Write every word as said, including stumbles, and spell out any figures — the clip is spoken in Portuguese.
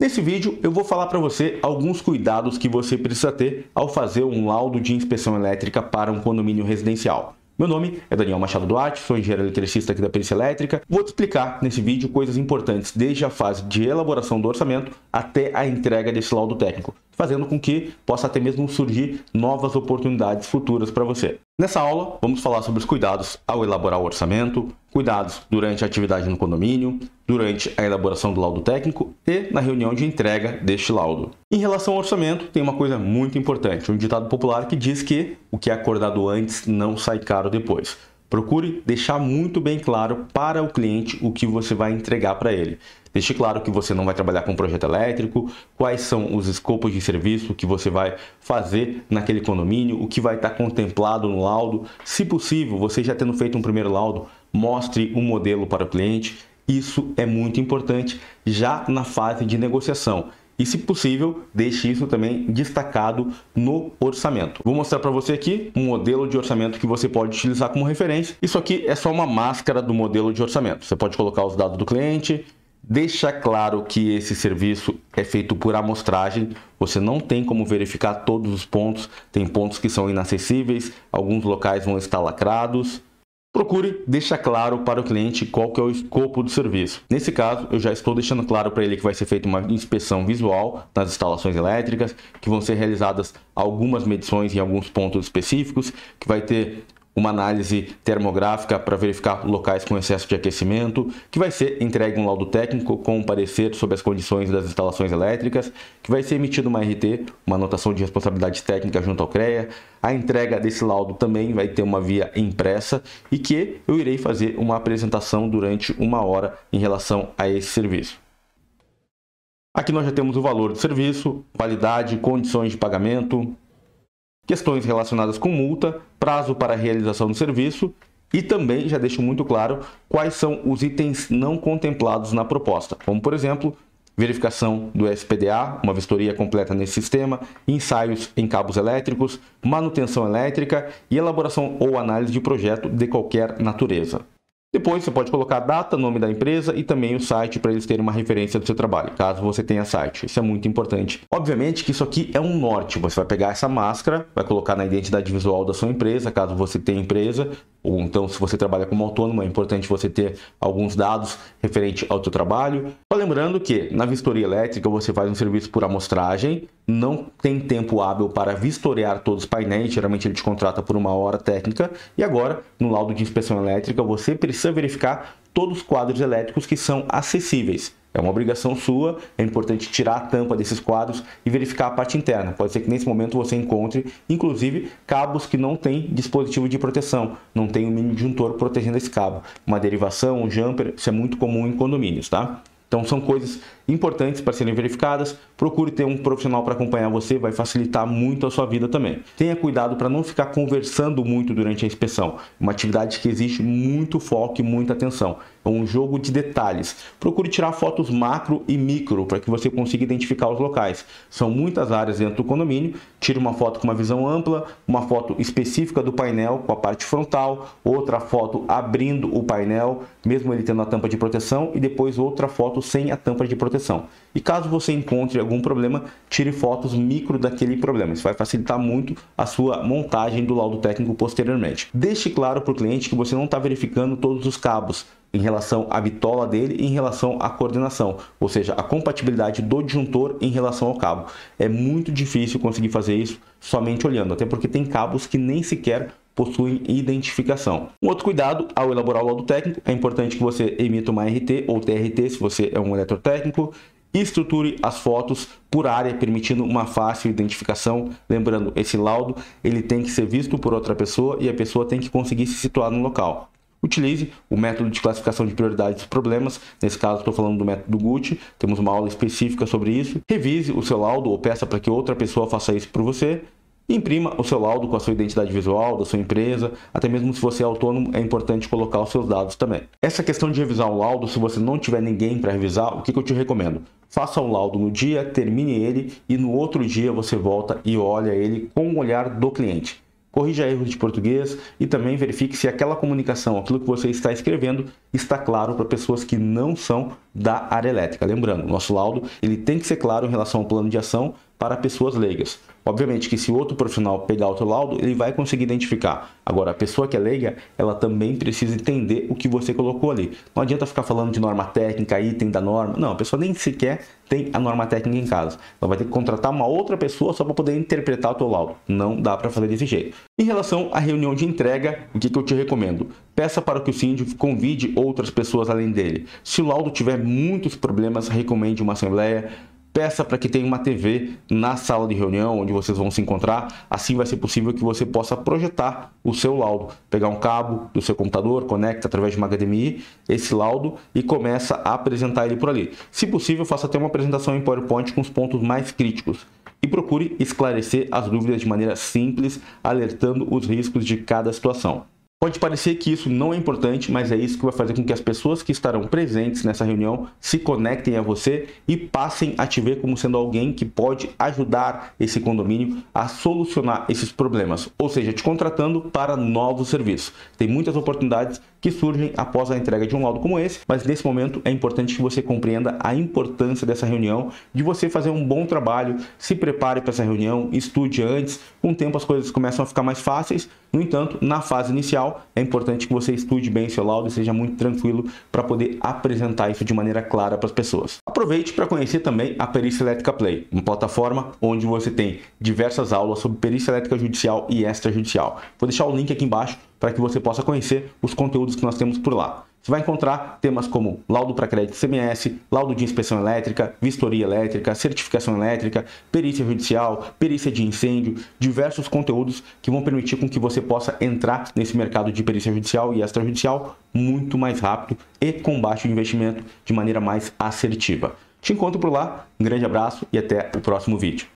Nesse vídeo eu vou falar para você alguns cuidados que você precisa ter ao fazer um laudo de inspeção elétrica para um condomínio residencial. Meu nome é Daniel Machado Duarte, sou engenheiro eletricista aqui da Perícia Elétrica. Vou te explicar nesse vídeo coisas importantes desde a fase de elaboração do orçamento até a entrega desse laudo técnico, fazendo com que possa até mesmo surgir novas oportunidades futuras para você. Nessa aula, vamos falar sobre os cuidados ao elaborar o orçamento, cuidados durante a atividade no condomínio, durante a elaboração do laudo técnico e na reunião de entrega deste laudo. Em relação ao orçamento, tem uma coisa muito importante, um ditado popular que diz que o que é acordado antes não sai caro depois. Procure deixar muito bem claro para o cliente o que você vai entregar para ele. Deixe claro que você não vai trabalhar com projeto elétrico, quais são os escopos de serviço que você vai fazer naquele condomínio, o que vai estar contemplado no laudo. Se possível, você já tendo feito um primeiro laudo, mostre um modelo para o cliente. Isso é muito importante já na fase de negociação. E, se possível, deixe isso também destacado no orçamento. Vou mostrar para você aqui um modelo de orçamento que você pode utilizar como referência. Isso aqui é só uma máscara do modelo de orçamento. Você pode colocar os dados do cliente, deixa claro que esse serviço é feito por amostragem. Você não tem como verificar todos os pontos. Tem pontos que são inacessíveis, alguns locais vão estar lacrados. Procure deixar claro para o cliente qual que é o escopo do serviço. Nesse caso, eu já estou deixando claro para ele que vai ser feita uma inspeção visual nas instalações elétricas, que vão ser realizadas algumas medições em alguns pontos específicos, que vai ter uma análise termográfica para verificar locais com excesso de aquecimento, que vai ser entregue um laudo técnico com um parecer sobre as condições das instalações elétricas, que vai ser emitido uma R T, uma anotação de responsabilidade técnica junto ao CREA. A entrega desse laudo também vai ter uma via impressa e que eu irei fazer uma apresentação durante uma hora em relação a esse serviço. Aqui nós já temos o valor do serviço, validade, condições de pagamento, questões relacionadas com multa, prazo para a realização do serviço e também já deixo muito claro quais são os itens não contemplados na proposta, como por exemplo, verificação do S P D A, uma vistoria completa nesse sistema, ensaios em cabos elétricos, manutenção elétrica e elaboração ou análise de projeto de qualquer natureza. Depois você pode colocar a data, nome da empresa e também o site para eles terem uma referência do seu trabalho, caso você tenha site. Isso é muito importante. Obviamente que isso aqui é um norte. Você vai pegar essa máscara, vai colocar na identidade visual da sua empresa, caso você tenha empresa, ou então se você trabalha como autônomo, é importante você ter alguns dados referente ao seu trabalho. Só lembrando que na vistoria elétrica você faz um serviço por amostragem, não tem tempo hábil para vistoriar todos os painéis, geralmente ele te contrata por uma hora técnica, e agora no laudo de inspeção elétrica você precisa verificar todos os quadros elétricos que são acessíveis. É uma obrigação sua, é importante tirar a tampa desses quadros e verificar a parte interna. Pode ser que nesse momento você encontre, inclusive, cabos que não têm dispositivo de proteção, não tem um mini disjuntor protegendo esse cabo. Uma derivação, um jumper, isso é muito comum em condomínios, tá? Então são coisas importantes para serem verificadas. Procure ter um profissional para acompanhar você, vai facilitar muito a sua vida também. Tenha cuidado para não ficar conversando muito durante a inspeção. Uma atividade que exige muito foco e muita atenção. É um jogo de detalhes. Procure tirar fotos macro e micro para que você consiga identificar os locais. São muitas áreas dentro do condomínio. Tire uma foto com uma visão ampla, uma foto específica do painel com a parte frontal, outra foto abrindo o painel, mesmo ele tendo a tampa de proteção, e depois outra foto sem a tampa de proteção. E caso você encontre algum problema, tire fotos micro daquele problema. Isso vai facilitar muito a sua montagem do laudo técnico posteriormente. Deixe claro para o cliente que você não está verificando todos os cabos em relação à bitola dele e em relação à coordenação, ou seja, a compatibilidade do disjuntor em relação ao cabo. É muito difícil conseguir fazer isso somente olhando, até porque tem cabos que nem sequer possuem identificação. Um outro cuidado ao elaborar o laudo técnico, é importante que você emita uma R T ou T R T se você é um eletrotécnico, e estruture as fotos por área, permitindo uma fácil identificação. Lembrando, esse laudo ele tem que ser visto por outra pessoa e a pessoa tem que conseguir se situar no local. Utilize o método de classificação de prioridade dos problemas. Nesse caso, estou falando do método Gucci. Temos uma aula específica sobre isso. Revise o seu laudo ou peça para que outra pessoa faça isso por você. Imprima o seu laudo com a sua identidade visual da sua empresa. Até mesmo se você é autônomo, é importante colocar os seus dados também. Essa questão de revisar o laudo, se você não tiver ninguém para revisar, o que, que eu te recomendo? Faça o laudo no dia, termine ele e no outro dia você volta e olha ele com o olhar do cliente. corrija erros de português e também verifique se aquela comunicação, aquilo que você está escrevendo, está claro para pessoas que não são da área elétrica. Lembrando, nosso laudo ele tem que ser claro em relação ao plano de ação para pessoas leigas. Obviamente que se outro profissional pegar o teu laudo, ele vai conseguir identificar. Agora, a pessoa que é leiga, ela também precisa entender o que você colocou ali. Não adianta ficar falando de norma técnica, item da norma. Não, a pessoa nem sequer tem a norma técnica em casa. Ela vai ter que contratar uma outra pessoa só para poder interpretar o teu laudo. Não dá para fazer desse jeito. Em relação à reunião de entrega, o que, que eu te recomendo? Peça para que o síndico convide outras pessoas além dele. Se o laudo tiver muitos problemas, recomende uma assembleia. Peça para que tenha uma T V na sala de reunião onde vocês vão se encontrar. Assim vai ser possível que você possa projetar o seu laudo. Pegar um cabo do seu computador, conecta através de uma H D M I esse laudo e começa a apresentar ele por ali. Se possível, faça até uma apresentação em PowerPoint com os pontos mais críticos. E procure esclarecer as dúvidas de maneira simples, alertando os riscos de cada situação. Pode parecer que isso não é importante, mas é isso que vai fazer com que as pessoas que estarão presentes nessa reunião se conectem a você e passem a te ver como sendo alguém que pode ajudar esse condomínio a solucionar esses problemas, ou seja, te contratando para novos serviços. Tem muitas oportunidades que surgem após a entrega de um laudo como esse, mas nesse momento é importante que você compreenda a importância dessa reunião, de você fazer um bom trabalho, se prepare para essa reunião, estude antes, com o tempo as coisas começam a ficar mais fáceis. No entanto, na fase inicial, é importante que você estude bem seu laudo e seja muito tranquilo para poder apresentar isso de maneira clara para as pessoas. Aproveite para conhecer também a Perícia Elétrica Play, uma plataforma onde você tem diversas aulas sobre perícia elétrica judicial e extrajudicial. Vou deixar o link aqui embaixo para que você possa conhecer os conteúdos que nós temos por lá. Você vai encontrar temas como laudo para crédito C M S, laudo de inspeção elétrica, vistoria elétrica, certificação elétrica, perícia judicial, perícia de incêndio, diversos conteúdos que vão permitir com que você possa entrar nesse mercado de perícia judicial e extrajudicial muito mais rápido e com baixo investimento de maneira mais assertiva. Te encontro por lá, um grande abraço e até o próximo vídeo.